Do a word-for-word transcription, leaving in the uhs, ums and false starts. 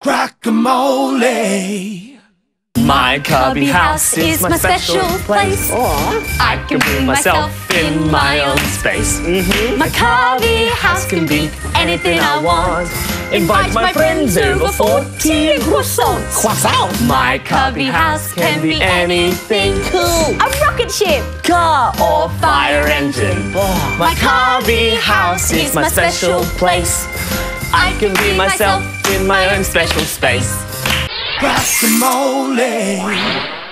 Crocamole. My cubby house is my special place. I can be myself in my own space. Mm-hmm. My cubby house can be anything I want. Invite my friends over for tea and croissants. Croissant. My cubby house can be anything cool. A rocket ship, Car or fire engine. My cubby house is my special place. I can be myself in my own special space. Crocamole.